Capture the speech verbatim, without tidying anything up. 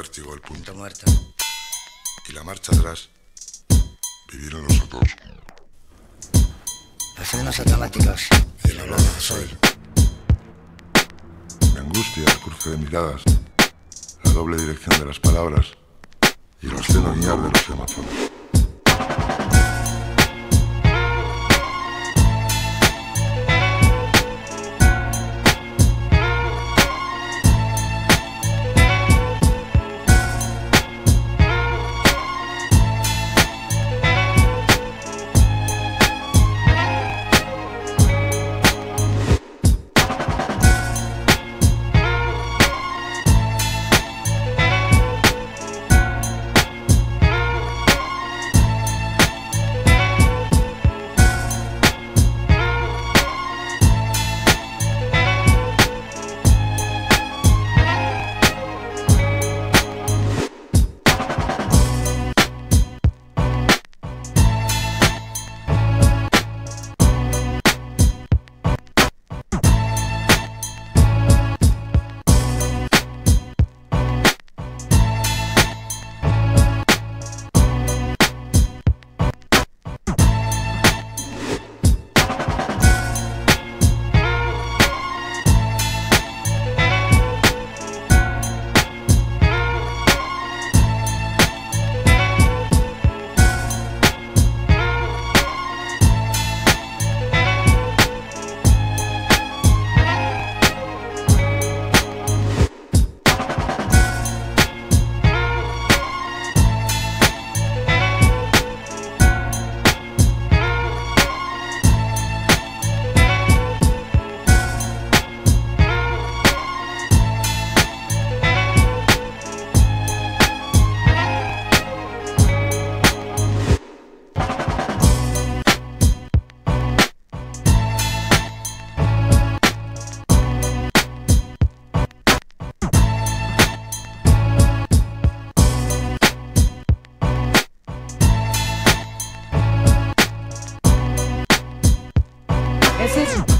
vértigo el punto. Punto muerto. Y la marcha atrás, vivir en los otros. Los frenos automáticos y el olor a gasoil. Me angustia el cruce de miradas, la doble dirección de las palabras y el obsceno guiñar de los semáforos. Ese es